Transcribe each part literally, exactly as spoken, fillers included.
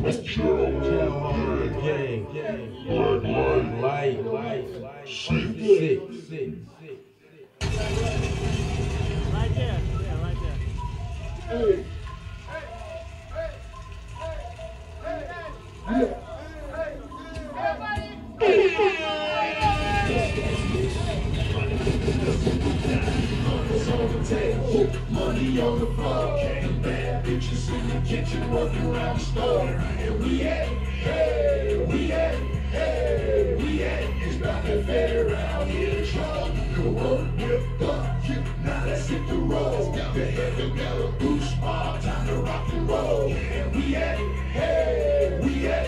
Chow, gang, black light, light, sick, sick, sick. Right there. Yeah, right there. Hey. Money on the floor, and bad bitches in the kitchen working around the store. And we at, hey, we at, hey, we at. It's about that fed around here, Chow. The work with the you, now let's hit the road. The heavy metal boost, small time to rock and roll. And we at, hey, we at,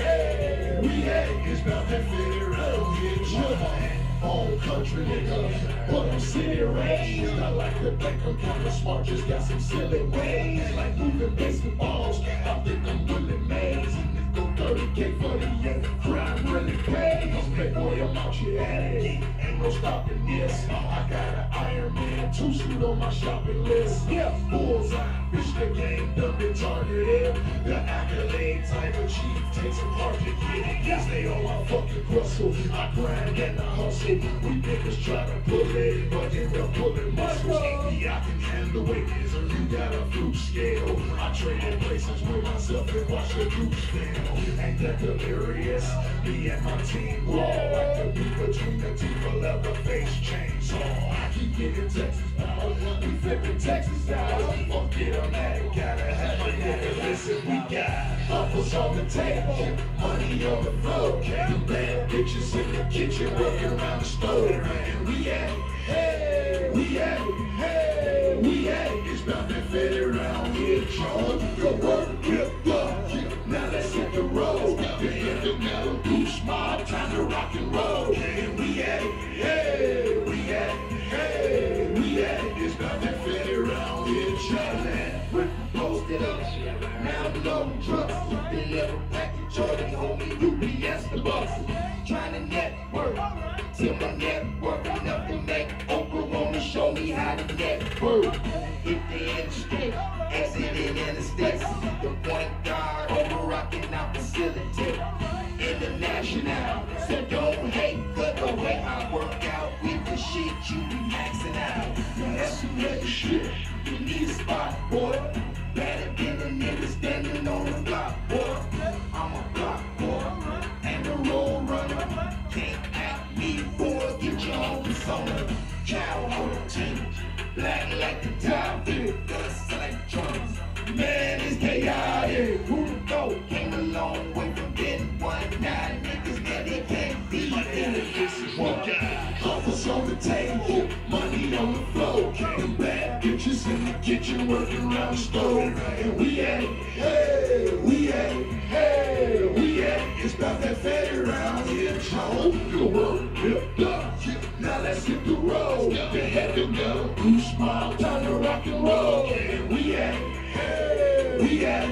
hey, we at. It's about that fed around here, Chow. Old country nigga, but I'm city range. I like to think I'm kinda smart, just got some silly ways. Like moving baseballs, I think I'm Willie Mays. Go thirty K for the young, crime really pays. Playboy, I'm out here at it, ain't no stopping this. I got an Iron Man two suit on my shopping list. Yeah, bullseye, bitch, the game done been targeted. The accolades I achieve takes some hard to get it. Yes, they all my fucking muscle. I grind and I hustle. We niggas try to pull it, but end up pulling muscles. Maybe I can handle weight, so you got a fluke scale. I traded places with myself and watch the troops fail. Ain't that delirious? Me and my team raw, like the beat between the teeth, a leather face chainsaw. I keep getting Texas out, we flipping Texas out. Fuck it, I'm at it, gotta have a nigga. Listen, we got offers on the table, money on the floor. The bad bitches in the kitchen working around the stove. And we at, hey, we at, hey, we at. It's about that fed around here, Chow. Go work with the now let's hit the road. The heavy metal boost, mob, time to rock and roll. And we at, hey, we at, hey, we at. It's about that fed around here, Chow. Posted up, now I'm loading trucks. Deliver package Jordan, homie, U P S the bus. Trying to network, till my network enough to make Oprah wanna show me how to network. If they in the street, exiting in the sticks. The point guard, over rocking out facility. International, so don't hate, cause the way I work out with the shit you be maxing out. That's some nigga shit, you need a spot, boy. Better than a nigga standing on the block, boy. I'm a block boy, and a roll runner. Can't act me, boy, get your own persona. Chow on the team, black like the top, dust like drums. Man, it's chaotic. Who the go? Came a long way from getting one nine niggas that they can't beat. This is what got offers on the table, money on the floor. The bad bitches in the kitchen working around the stove. And we at, hey, we at, hey, we at. It's about that fed around here, Chow. The work hip up, now let's hit the road. The heavy metal boost, smile, time to rock and roll. And we at, hey, we at,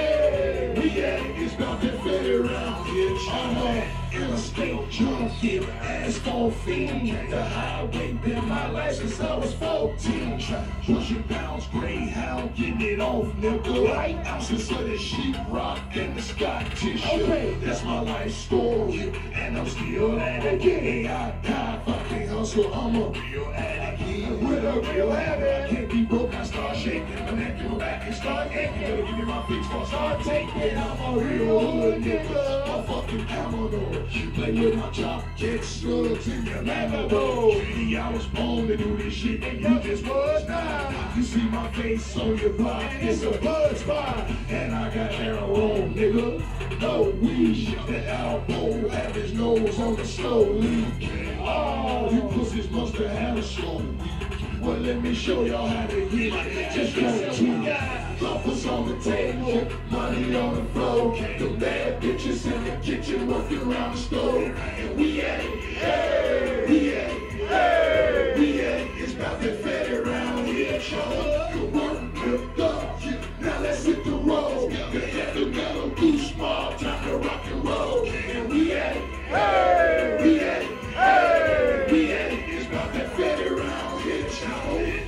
hey, we at. It's about that fed around here, Chow. Interstate junkie, ass gon' fiend. The highway been my life since I was fourteen. Pushing pounds, greyhound, getting it off, nigga. Right ounces of the sheetrock and the Scottish. Okay, that's my life story, and I'm still at it. A I die, fucking hustle, I'm a real addict. With a real habit, can't be broke, I start shaking. My neck, go back and start aching. Better give me my fix, I'll start taking. I'm a real hood nigga, I'm fucking Commodore. You play with my chop, get slugs in your Lambo. Three, I was born to do this shit, and you just was not. You see my face on your block, it's a blood spot. And I got heroin, nigga, no weed. The elbow have his nose on the slow leak. Oh, you pussies must have had a slow week. Well, let me show y'all how to get it. Just go to offers on the table, money on the floor. The bad bitches in the kitchen working around the stove. And we at it, hey, we at it, hey, we at it. It's about that fed around here, Chow. The work lift up, now let's hit the road. The heavy metal boost, small time to rock and roll. And we at it, hey, we at it, hey, we at it. It's about that fed around here, Chow.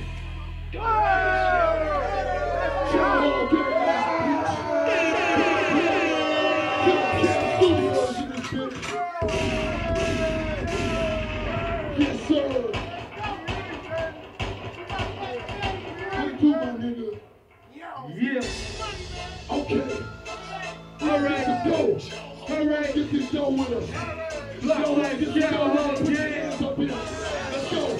Chow, Yes, sir. How you do, my nigga? Yeah. Okay. All right. Get the dough. All right. Get this dough with us. Block like get the dough with us. Put your hands up here. Let's go.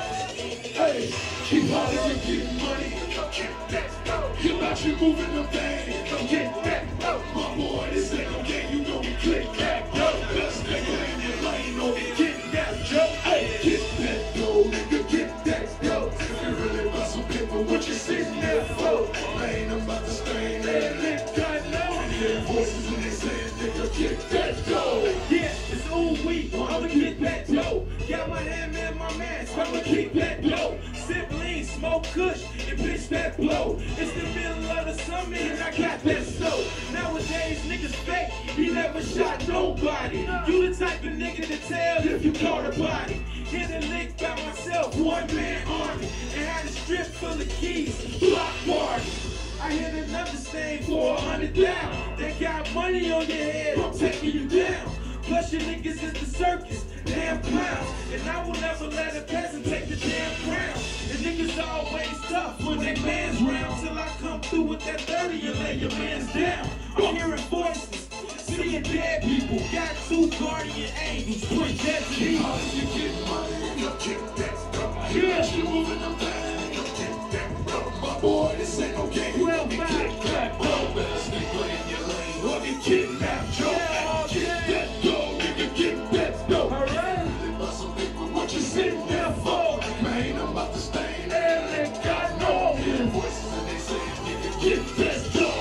Hey, keep hollering, you're getting money. Come get that dough. You're about you moving the thing. Come get that dough. My boy, this ain't no game. You know we click that dough. Best nigga in your lane. Oh, get that dough. Hey, get that dough, nigga. Get that dough. If you really bust some paper, what you sitting there for? I ain't about to stain that lick. I know. And hear voices when they saying, nigga, get that dough. Yeah, it's ooh wee. I'ma get that dough. Got my hand in my mask. I'ma keep that dough. Sip lean, smoke kush, and pitch that blow. It's the middle of the summer and I got that snow. Nowadays niggas fake, he never shot nobody. You the type of nigga to tell if you caught a body. Hit a lick by myself, one man army, and had a strip full of keys, block party. I hit another stain for a hundred down. They got money on your head, I'm taking you down. Plus your niggas is the circus, damn clowns. And I will never let a peasant take the damn crown. And niggas always tough when they man's round. Till I come through with that thirty and lay your mans down. I'm hearing voices, seeing dead people. Got two guardian angels, twin destiny. How did you get money? You get that dough. Yeah, you moving them thing. You get that dough. My boy, this ain't no game. You know me get that dough. Better stay in your lane or get kidnapped, Joe. Get that dough, nigga, get that dough. All right. They bust some people, what you sitting there for? Man, I'm about to stain and they got no. Hear voices and they say, nigga, get that dough.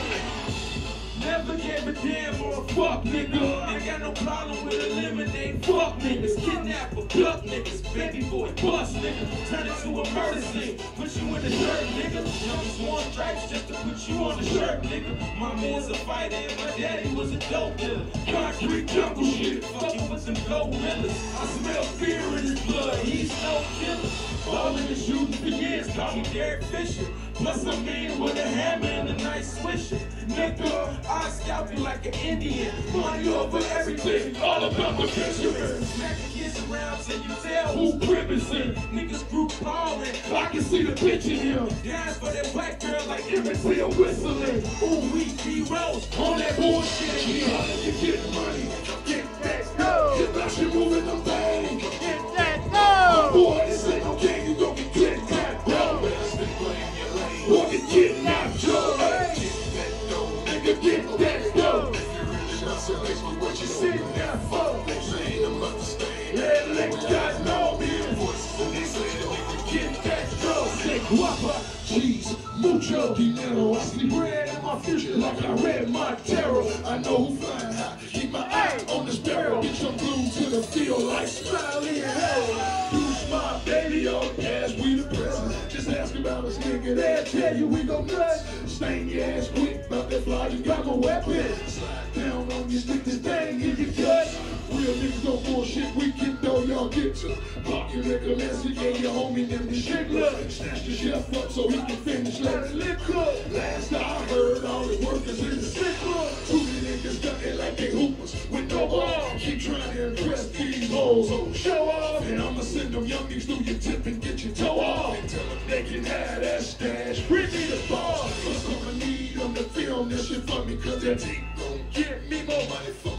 Never gave a damn or a fuck nigga. Ain't got no problem with eliminating fuck niggas. Kidnapper, pluck niggas, baby boy, bust nigga. Turn it to a murder scene, put you in the shirt nigga. Numbers one stripes just to put you on the shirt nigga. My man's a fighter and my daddy was a dope dealer. Concrete jungle shit, fucking with some gorillas. I smell fear in his blood, he's no killer. Ballin' and shooting for years, call me Derek Fisher. Plus I'm in with a hammer and a nice swisher. Nigga, I scalp you like an Indian. Money over everything, all about the picture. Smack the kids around till you tell who privacy. Niggas group ballin', I can see the bitch in him. Dance for that white girl like Emmett Till whistling. Ooh, we D-Rose on that bullshit again. How did you get money? Get that dough. Get that shit moving them thing. Get that dough. Boy, this ain't no game, you gon' get that dough. Better stay playing your lane. Or get kidnapped, Joe. Hey, get that dough, nigga, get that dough. If you really not so basically what you sitting there for? They saying I'm about to stay. Yeah, let God know me. Voices and they say, nigga, get that dough. Say guapa, cheese, mucho dinero. I see red in my future like I read my tarot. I know who flying high. Keep my eye on this barrel. Get your blue to the field like Smiley and Harold. Use my baby on cash, we the president. Just ask about us, nigga. They'll tell you we gon' nuts. Stain your ass quick, about that fly, you got my weapon. Slide down on you, stick this thing in your gut. Real niggas don't bullshit, we can know y'all get to. Block your nigga, let's yeah, your homie named the Shigler. Snatch the chef up so he can finish, let it lick up. Last I heard, all the workers in the sick club. Two niggas ducking like they hoopers with no ball. Keep trying to impress these hoes, so show off. And I'ma send them youngies through your tip and get your toe off. And tell them they can have that stash. Bring me the ball. Cause I'ma need them to film this shit for me, cause that team gon' get me more money for